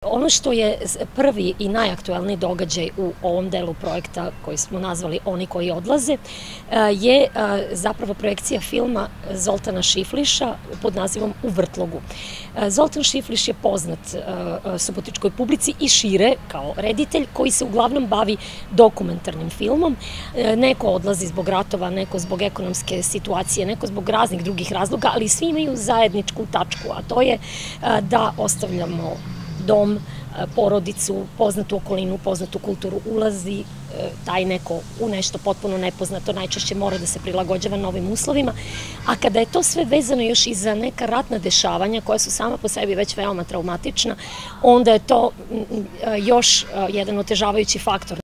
Ono što je prvi i najaktuelniji događaj u ovom delu projekta koji smo nazvali Oni koji odlaze je zapravo projekcija filma Zoltana Šifliša pod nazivom U vrtlogu. Zoltan Šifliš je poznat subotičkoj publici i šire kao reditelj koji se uglavnom bavi dokumentarnim filmom. Neko odlazi zbog ratova, neko zbog ekonomske situacije, neko zbog raznih drugih razloga, ali svi imaju zajedničku tačku, a to je da ostavljamo dom, porodicu, poznatu okolinu, poznatu kulturu, ulazi taj neko u nešto potpuno nepoznato, najčešće mora da se prilagođava novim uslovima, a kada je to sve vezano još i za neka ratna dešavanja koja su sama po sebi već veoma traumatična, onda je to još jedan otežavajući faktor